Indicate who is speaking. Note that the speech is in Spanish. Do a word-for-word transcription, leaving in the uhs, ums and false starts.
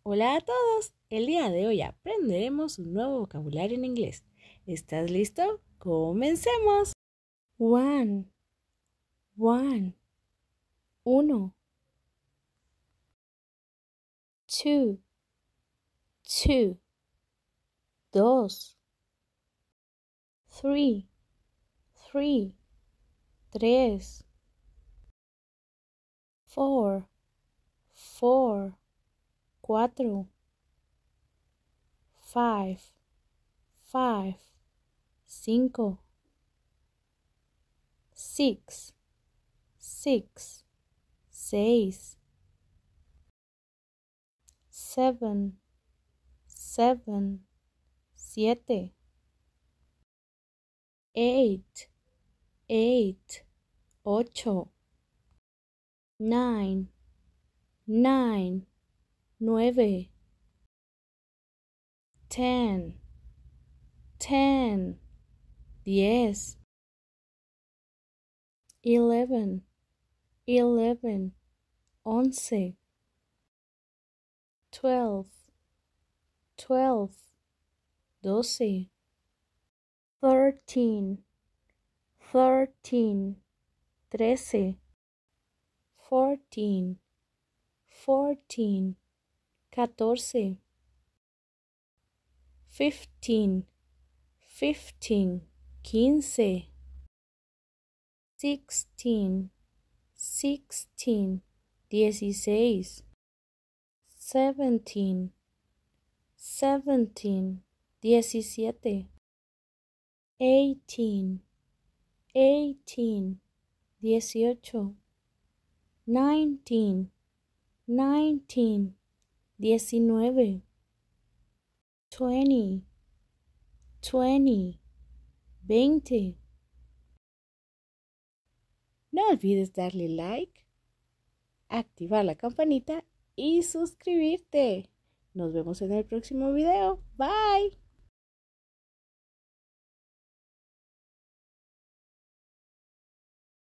Speaker 1: Hola a todos, el día de hoy aprenderemos un nuevo vocabulario en inglés. ¿Estás listo? ¡Comencemos!
Speaker 2: One, one, uno. Two, two, dos. Three, three, tres. Four, four, cuatro. Five, five, cinco. Six, six, seis. Seven, seven, siete. Eight, eight, ocho. Nine, nine, nueve. Ten, ten, diez. Eleven, eleven, once. Twelve, twelve, doce. Thirteen, thirteen, trece. Fourteen, fourteen, catorce. Fifteen, fifteen, quince. Sixteen, sixteen, dieciséis. Seventeen, seventeen, diecisiete. Eighteen, eighteen, dieciocho. Nineteen, nineteen, diecinueve. Twenty, twenty, veinte.
Speaker 1: No olvides darle like, activar la campanita y suscribirte. Nos vemos en el próximo video. Bye.